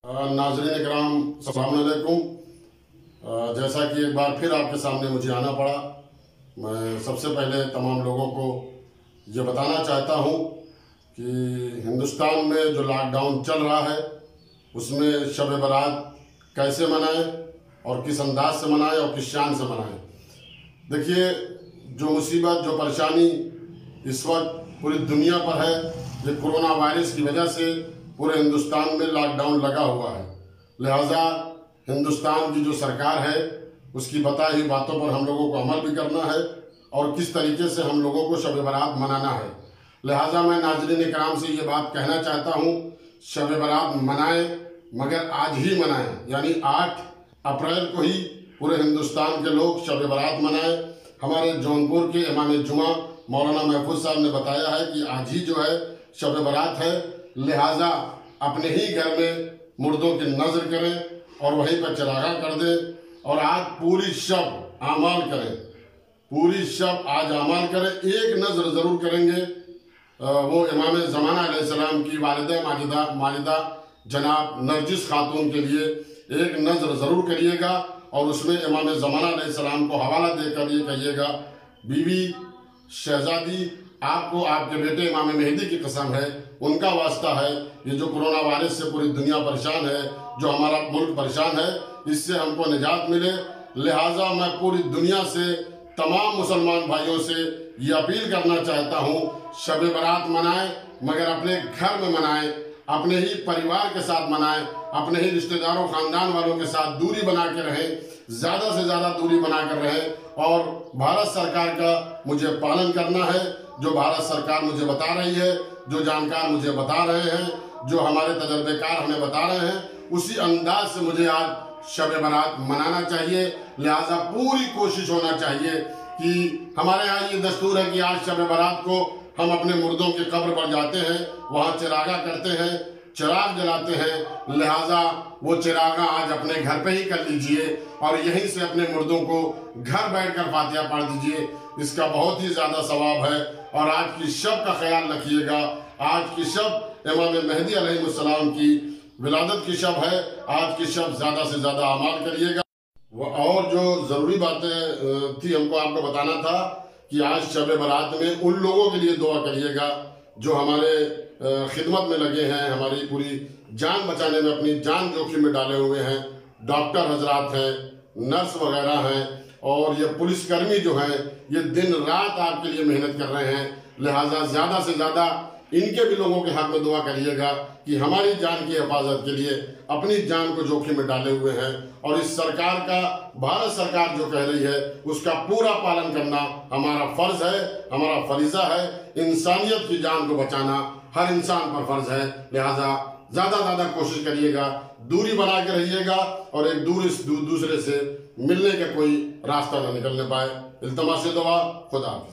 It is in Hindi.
नाज़रीन इकराम अस्सलाम वालेकुम। जैसा कि एक बार फिर आपके सामने मुझे आना पड़ा, मैं सबसे पहले तमाम लोगों को ये बताना चाहता हूँ कि हिंदुस्तान में जो लॉकडाउन चल रहा है उसमें शब बारात कैसे मनाएं और किस अंदाज से मनाएं और किस शान से मनाएं। देखिए, जो मुसीबत, जो परेशानी इस वक्त पूरी दुनिया पर है, ये कोरोना वायरस की वजह से पूरे हिंदुस्तान में लॉकडाउन लगा हुआ है। लिहाजा हिंदुस्तान की जो सरकार है उसकी बताई हुई बातों पर हम लोगों को अमल भी करना है और किस तरीके से हम लोगों को शब बारात मनाना है। लिहाजा मैं नाज़रीन इकराम से ये बात कहना चाहता हूँ, शब बारात मनाएं, मगर आज ही मनाएं, यानी 8 अप्रैल को ही पूरे हिंदुस्तान के लोग शब बारात मनाएं। हमारे जौनपुर के इमाम जुमा मौलाना महफूज साहब ने बताया है कि आज ही जो है शब बारात है। लिहाजा अपने ही घर में मुर्दों की नजर करें और वहीं पर चरागा कर दें और आज पूरी शब आमाल करें, पूरी शब आज आमाल करें। एक नजर जरूर करेंगे वो इमाम ज़माना अलैहिस्सलाम की वालिदा माजिदा जनाब नरजिस खातून के लिए एक नजर जरूर करिएगा और उसमें इमाम ज़माना अलैहिस्सलाम को हवाला देकर ये कहिएगा, बीवी शहजादी, आपको आपके बेटे इमाम मेहदी की कसम है, उनका वास्ता है, ये जो कोरोना वायरस से पूरी दुनिया परेशान है, जो हमारा मुल्क परेशान है, इससे हमको निजात मिले। लिहाजा मैं पूरी दुनिया से तमाम मुसलमान भाइयों से ये अपील करना चाहता हूँ, शब बारात मनाएं, मगर अपने घर में मनाएं, अपने ही परिवार के साथ मनाएं, अपने ही रिश्तेदारों खानदान वालों के साथ दूरी बना के रहें, ज्यादा से ज्यादा दूरी बना कर रहें और भारत सरकार का मुझे पालन करना है। जो भारत सरकार मुझे बता रही है, जो जानकार मुझे बता रहे हैं, जो हमारे तजर्बेकार हमें बता रहे हैं, उसी अंदाज से मुझे आज शब बारात मनाना चाहिए। लिहाजा पूरी कोशिश होना चाहिए कि हमारे यहाँ ये दस्तूर है कि आज शब बारात को हम अपने मुर्दों के कब्र पर जाते हैं, वहाँ चिरागा करते हैं, चिराग जलाते हैं। लिहाजा वो चिरागा आज अपने घर पे ही कर लीजिए और यहीं से अपने मुर्दों को घर बैठकर फातिहा पढ़ दीजिए, इसका बहुत ही ज्यादा सवाब है। और आज की शब का ख्याल रखिएगा, आज की शब इमाम मेहदी अलैहिस्सलाम की विलादत की शब है, आज की शब ज्यादा से ज्यादा अमाल करिएगा। और जो जरूरी बातें थी हमको आपको बताना था कि आज शब बारात में उन लोगों के लिए दुआ करिएगा जो हमारे खिदमत में लगे हैं, हमारी पूरी जान बचाने में अपनी जान जोखिम में डाले हुए हैं। डॉक्टर हजरात हैं, नर्स वगैरह हैं और ये पुलिसकर्मी जो हैं, ये दिन रात आपके लिए मेहनत कर रहे हैं। लिहाजा ज्यादा से ज्यादा इनके भी लोगों के हक में दुआ करिएगा कि हमारी जान की हिफाजत के लिए अपनी जान को जोखिम में डाले हुए हैं और इस सरकार का, भारत सरकार जो कह रही है उसका पूरा पालन करना हमारा फर्ज है, हमारा फरीजा है। इंसानियत की जान को बचाना हर इंसान पर फर्ज है। लिहाजा ज्यादा कोशिश करिएगा, दूरी बना के रहिएगा और एक दूसरे से मिलने का कोई रास्ता न निकलने पाए। इल्तमास दुआ, खुदा।